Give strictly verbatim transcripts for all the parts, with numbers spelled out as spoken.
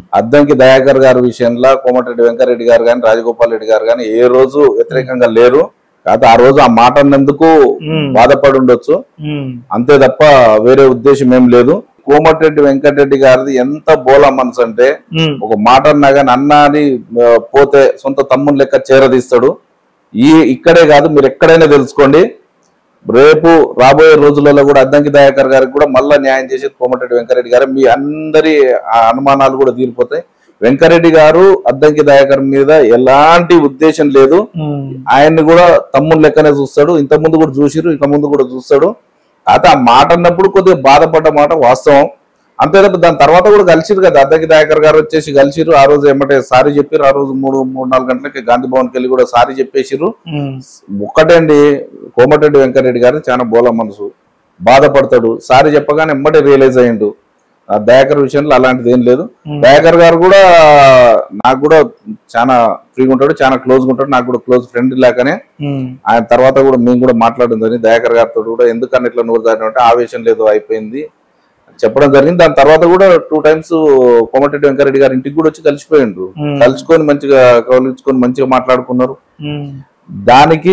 అద్దంకి దయాకర్ గారి విషయంలో కోమటిరెడ్డి వెంకరెడ్డి గారు కానీ రాజగోపాల్ రెడ్డి గారు కానీ ఏ రోజు వ్యతిరేకంగా లేరు. కాదు ఆ రోజు ఆ మాట అన్నందుకు బాధపడి ఉండొచ్చు, అంతే తప్ప వేరే ఉద్దేశం ఏం లేదు. కోమటిరెడ్డి వెంకటరెడ్డి గారిది ఎంత బోలా మనసు అంటే ఒక మాట అన్నా కానీ అన్న అని పోతే సొంత తమ్ముని లెక్క చేరదీస్తాడు. ఈ ఇక్కడే కాదు, మీరు ఎక్కడైనా తెలుసుకోండి. రేపు రాబోయే రోజులలో కూడా అద్దంకి దయాకర్ గారికి కూడా మళ్ళా న్యాయం చేసేది కోమటిరెడ్డి వెంకరెడ్డి గారు. మీ అందరి అనుమానాలు కూడా తీరిపోతాయి. వెంకరెడ్డి గారు అద్దంకి దయాకర్ మీద ఎలాంటి ఉద్దేశం లేదు. ఆయన్ని కూడా తమ్ముని లెక్కనే చూస్తాడు. ఇంత ముందు కూడా చూసిరు, ఇంత ముందు కూడా చూస్తాడు. అయితే ఆ మాట అన్నప్పుడు కొద్దిగా బాధపడ్డ మాట వాస్తవం, అంతే తప్ప దాని తర్వాత కూడా కలిసిరు కదా. అద్దంకి దయాకర్ గారు వచ్చేసి కలిసిరు. ఆ రోజు ఏమంటే సారీ చెప్పారు. ఆ రోజు మూడు మూడు నాలుగు గంటలకి గాంధీ భవన్కి వెళ్ళి కూడా సారీ చెప్పేసిరు. ఒక్కటే అండి, కోమటిరెడ్డి వెంకరెడ్డి గారు చాలా బోల మనసు, బాధపడతాడు. సారీ చెప్పగానే ఎమ్మటే రియలైజ్ అయ్యిండు. ఆ దయాకర్ విషయంలో అలాంటిది ఏం లేదు. దయాకర్ గారు కూడా నాకు కూడా చాలా ఫ్రీగా ఉంటాడు, చాలా క్లోజ్ గా ఉంటాడు. నాకు కూడా క్లోజ్ ఫ్రెండ్ లాగానే. ఆయన తర్వాత కూడా మేము కూడా మాట్లాడడం జరిగింది. దయాకర్ గారితో కూడా ఎందుకని ఇట్లా నోరు దాటినంటే ఆవేశం లేదు అయిపోయింది చెప్పడం జరిగింది. దాని తర్వాత కూడా టూ టైమ్స్ కోమటిరెడ్డి వెంకరెడ్డి గారి ఇంటికి కూడా వచ్చి కలిసిపోయిండ్రు. కలుసుకొని మంచిగా కౌలించుకొని మంచిగా మాట్లాడుకున్నారు. దానికి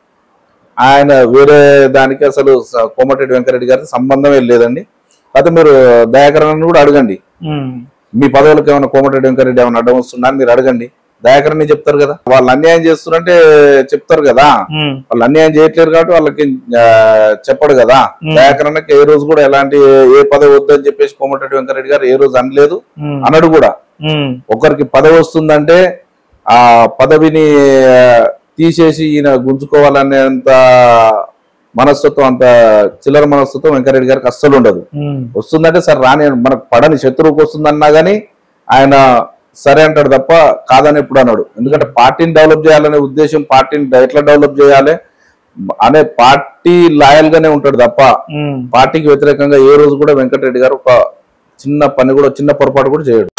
ఆయన వేరే దానికి అసలు కోమటిరెడ్డి వెంకరెడ్డి గారికి సంబంధమే లేదండి. అయితే మీరు దయాకర్ కూడా అడగండి, మీ పదవులకు ఏమైనా కోమటిరెడ్డి వెంకరెడ్డి ఏమైనా అడ్డం వస్తుందా అని మీరు అడగండి. దయాకర్ చెప్తారు కదా, వాళ్ళు అన్యాయం చేస్తున్నారంటే చెప్తారు కదా. వాళ్ళు అన్యాయం చేయట్లేరు కాబట్టి వాళ్ళకి చెప్పడు కదా. దయాకర్ అన్నకి ఏ రోజు కూడా ఎలాంటి ఏ పదవి వద్దని చెప్పేసి కోమటిరెడ్డి వెంకరెడ్డి గారు ఏ రోజు అనలేదు, అనడు కూడా. ఒకరికి పదవి వస్తుందంటే ఆ పదవిని తీసేసి ఈయన గుంజుకోవాలనేంత మనస్తత్వం, అంత చిల్లర మనస్తత్వం వెంకరెడ్డి గారికి అస్సలు ఉండదు. వస్తుందంటే సరే రాని, మనకు పడని శత్రువుకి వస్తుందన్నా గానీ ఆయన సరే అంటాడు తప్ప కాదని ఎప్పుడు అన్నాడు. ఎందుకంటే పార్టీని డెవలప్ చేయాలనే ఉద్దేశం, పార్టీని ఎట్లా డెవలప్ చేయాలి అనే పార్టీ లాయల్ గానే ఉంటాడు తప్ప పార్టీకి వ్యతిరేకంగా ఏ రోజు కూడా వెంకటరెడ్డి గారు ఒక చిన్న పని కూడా, చిన్న పొరపాటు కూడా చేయడు.